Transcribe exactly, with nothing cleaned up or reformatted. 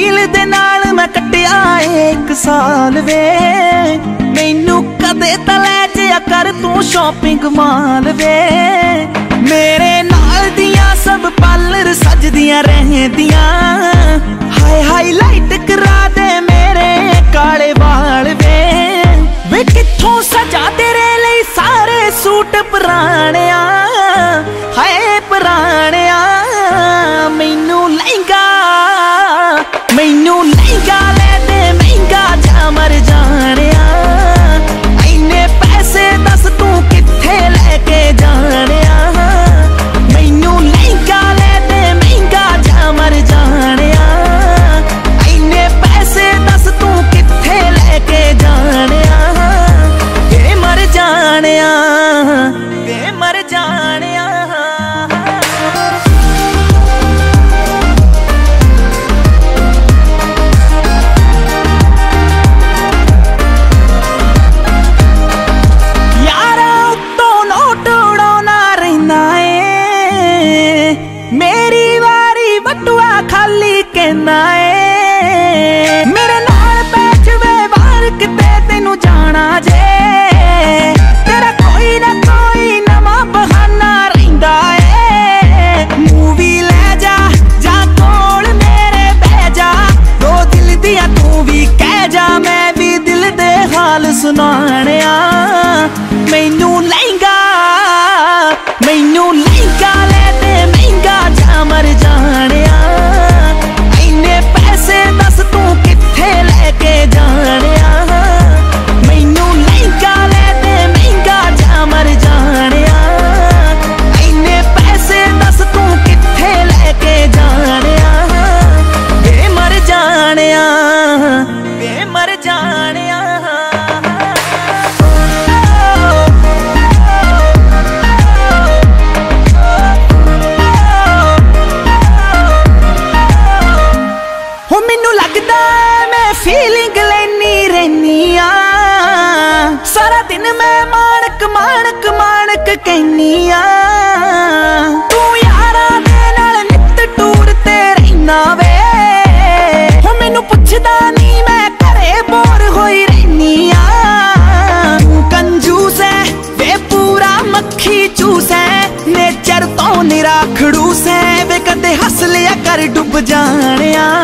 दिल दे नाल मैं कटिया एक साल वे, मैनू कदे ता लै जिया कर तू शॉपिंग माल वे। मेरे नाल दियां सब पार्लर सजदियां रहंदियां, हाय हाईलाइट करा दे मेरे काले वाल वे। वे कित्थों सजा तेरे लिए सारे सूट पुराणिया, हाय पुराणिया। मैनू लहंगा मैनू लहंगा ले दे महंगा जा मर जानिया, इन्ने पैसे दस तू कित्थे लेके जानिया। मैनू लहंगा ले दे महंगा जा मर जानिया, इन्ने पैसे दस तू कित्थे लेके जानिया। वे मर जानिया वे मर जानिया। खाली कहना है मेरे नाल बैठ वे बाहर किते तेनू जाना जे, तेरा कोई ना कोई नवा बहाना रहिंदा है। मूवी ले जा जा कोल मेरे बह जा, दो दिल दिया तू भी कह जा, मैं भी दिल दे हाल सुनाणिया। मैनू लहंगा मैनू लहंगा ले दे महंगा जा मर जानिया, पैसे दस तू कित्थे लेके जानिया। मैनू लहंगा ले दे महंगा जा मर जानिया, इन्ने पैसे दस तू कित्थे लेके जानिया। वे मर जानिया वे मर जानिया। फीलिंग लेनी रहनी आ, सारा दिन मैं माणक माणक माणक कहनी आ। तू यारा दे नाल नित टूर ते रहना वे, हो मैनू पुछदा नहीं मैं घरे बोर होई रहनी आ। तू कंजूस है वे पूरा मक्खी चूस है, नेचर तो निरा खड़ूस है वे कदे हंस लिया कर डुब जानिया।